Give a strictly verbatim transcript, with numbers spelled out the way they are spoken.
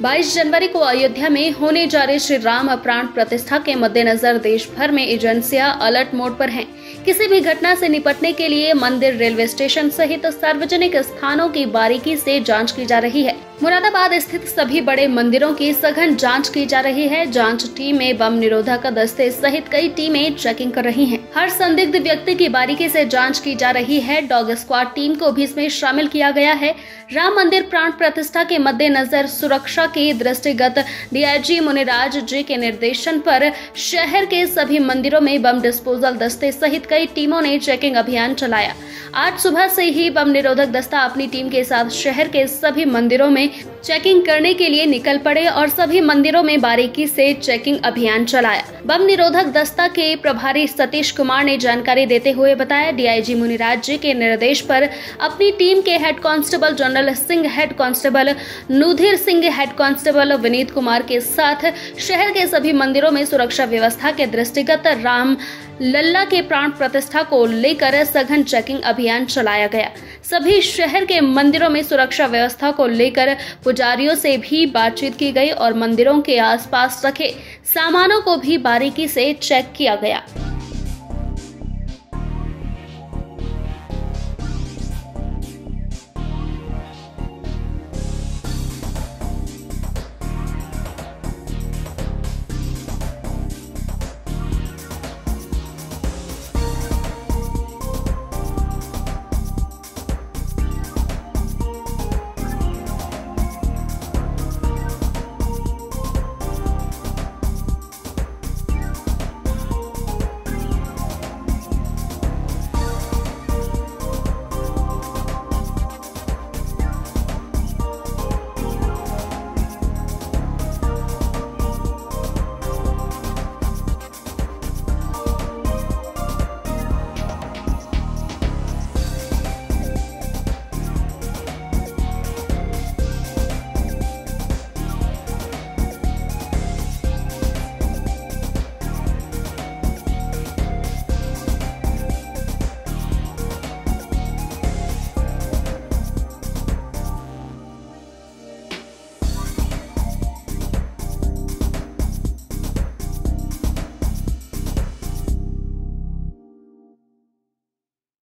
बाईस जनवरी को अयोध्या में होने जा रहे श्री राम प्राण प्रतिष्ठा के मद्देनजर देश भर में एजेंसियां अलर्ट मोड पर हैं। किसी भी घटना से निपटने के लिए मंदिर, रेलवे स्टेशन सहित सार्वजनिक स्थानों की बारीकी से जांच की जा रही है। मुरादाबाद स्थित सभी बड़े मंदिरों की सघन जांच की जा रही है। जांच टीमें बम निरोधक दस्ते सहित कई टीमें चेकिंग कर रही हैं। हर संदिग्ध व्यक्ति की बारीकी से जांच की जा रही है। डॉग स्क्वाड टीम को भी इसमें शामिल किया गया है। राम मंदिर प्राण प्रतिष्ठा के मद्देनजर सुरक्षा के दृष्टिगत डीआईजी मुनिराज जी के निर्देशन पर शहर के सभी मंदिरों में बम डिस्पोजल दस्ते सहित कई टीमों ने चेकिंग अभियान चलाया। आज सुबह से ही बम निरोधक दस्ता अपनी टीम के साथ शहर के सभी मंदिरों में चेकिंग करने के लिए निकल पड़े और सभी मंदिरों में बारीकी से चेकिंग अभियान चलाया। बम निरोधक दस्ता के प्रभारी सतीश कुमार ने जानकारी देते हुए बताया, डीआईजी मुनिराज जी के निर्देश पर अपनी टीम के head constable Jarnail Singh, head constable नुधीर सिंह, हेड कांस्टेबल विनीत कुमार के साथ शहर के सभी मंदिरों में सुरक्षा व्यवस्था के दृष्टिगत राम लल्ला के प्राण प्रतिष्ठा को लेकर सघन चेकिंग अभियान चलाया गया। सभी शहर के मंदिरों में सुरक्षा व्यवस्था को लेकर पुजारियों से भी बातचीत की गई और मंदिरों के आसपास रखे सामानों को भी बारीकी से चेक किया गया।